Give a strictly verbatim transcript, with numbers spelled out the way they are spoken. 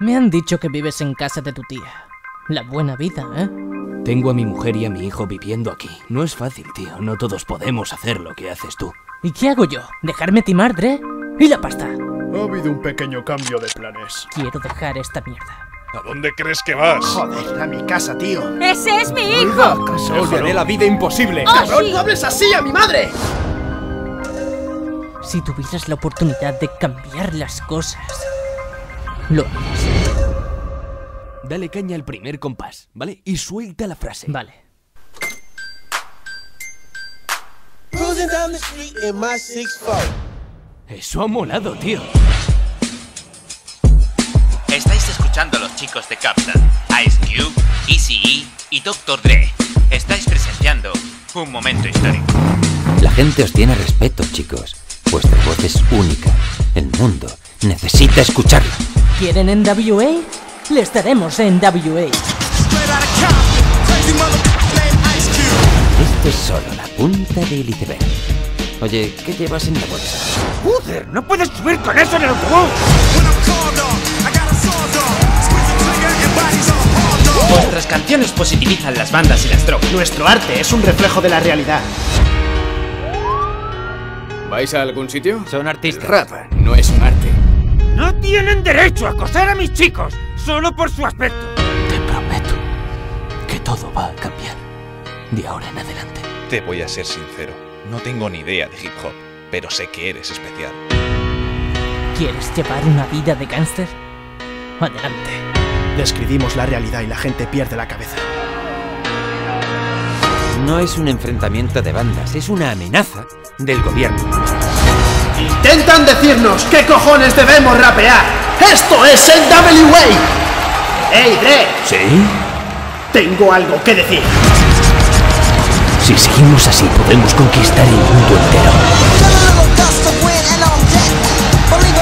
Me han dicho que vives en casa de tu tía. La buena vida, ¿eh? Tengo a mi mujer y a mi hijo viviendo aquí. No es fácil, tío. No todos podemos hacer lo que haces tú. ¿Y qué hago yo? ¿Dejarme timar, Dre? ¿Y la pasta? Ha habido un pequeño cambio de planes. Quiero dejar esta mierda. ¿A dónde crees que vas? Joder, a mi casa, tío. ¡Ese es mi hijo! Vuelva a casa, Os haré la vida imposible. ¡Oh, ¡Cabrón, sí! no hables así a mi madre! Si tuvieras la oportunidad de cambiar las cosas, lo harías. Dale caña al primer compás, ¿vale? Y suelta la frase. Vale. Eso ha molado, tío. Estáis escuchando a los chicos de Captain, Ice Cube, Eazy-E y doctor Dre. Estáis presenciando un momento histórico. La gente os tiene respeto, chicos. Vuestra voz es única. El mundo necesita escucharla. ¿Quieren N W A? Les daremos N W A. Esto es solo la punta del iceberg. Oye, ¿qué llevas en la bolsa? ¡Joder! ¡No puedes subir con eso en el autobús! Vuestras canciones positivizan las bandas y las drogas. Nuestro arte es un reflejo de la realidad. ¿Vais a algún sitio? Son artistas. Rap no es un arte. ¡No tienen derecho a acosar a mis chicos! ¡Solo por su aspecto! Te prometo que todo va a cambiar de ahora en adelante. Te voy a ser sincero. No tengo ni idea de hip hop, pero sé que eres especial. ¿Quieres llevar una vida de gángster? Adelante. Describimos la realidad y la gente pierde la cabeza. No es un enfrentamiento de bandas, es una amenaza del gobierno. ¡Intentan decirnos qué cojones debemos rapear! ¡Esto es N W A! ¡Ey, Dre! ¿Sí? Tengo algo que decir. Si seguimos así, podemos conquistar el mundo entero.